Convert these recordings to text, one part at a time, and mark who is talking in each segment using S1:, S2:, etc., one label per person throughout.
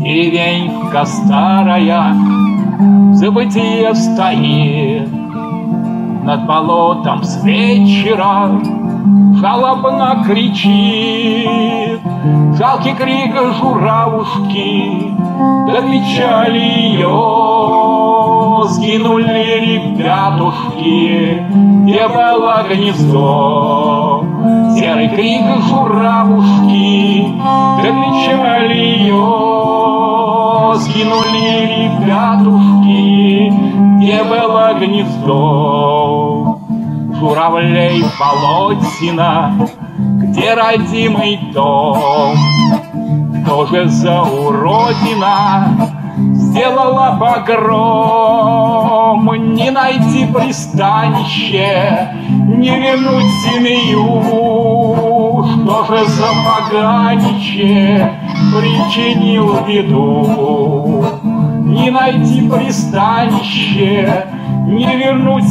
S1: Деревенька старая в забытие стоит, над болотом с вечера жалобно кричит. Жалкий крик журавушки, до печали ее сгинули ребятушки, где было гнездо. Серый крик журавушки, до печали ее сгинули ребятушки, где было гнездо. Журавлей болотина, где родимый дом, тоже за уродина сделала погром. Не найти пристанище, не вернуть семью, что же за поганище причинил беду. Не найти пристанище, не вернуть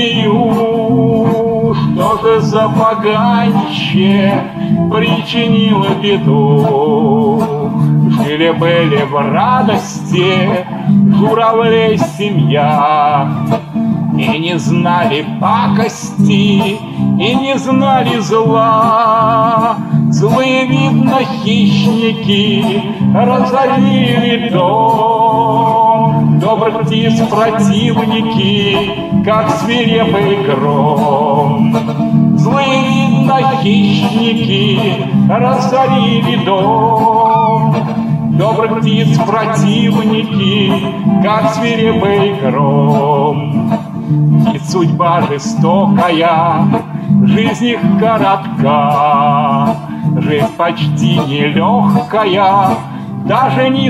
S1: семью, что же за поганище причинило беду. Жили-были в радости журавлей семья, и не знали пакости, и не знали зла. Злые, видно, хищники разорили дом, добрых птиц противники, как свирепый гром. Злые, видно, хищники разорили дом, добрых птиц противники, как свирепый гром. И судьба жестокая, жизнь их коротка, жизнь почти нелегкая, даже не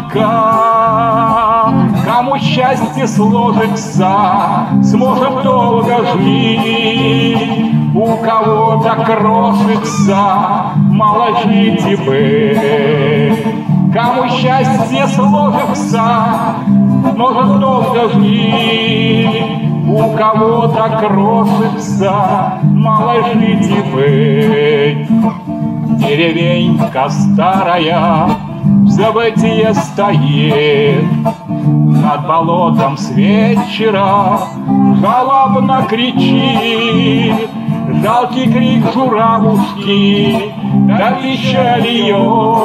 S1: сладка. Кому счастье сложится, сможет долго жить, у кого-то крошится, мало жить и быть. Кому счастье сложится, может долго жить, у кого-то крошится, мало жить и быть. Деревенька старая в забытие стоит, над болотом с вечера жалобно кричит. Жалкий крик журавушки, до печали ее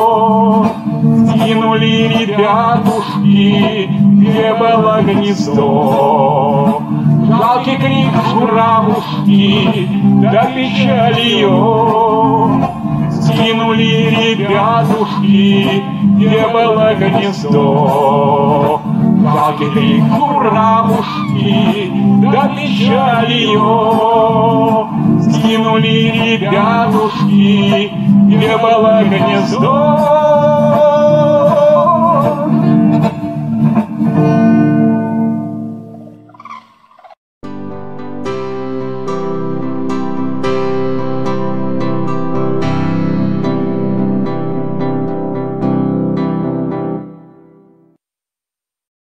S1: сгинули ребятушки, где было гнездо. Жалкий крик журавушки, до печали ее сгинули ребятушки, где было гнездо. Жалкий крик журавушки, до печали ее сгинули ребятушки, где было гнездо.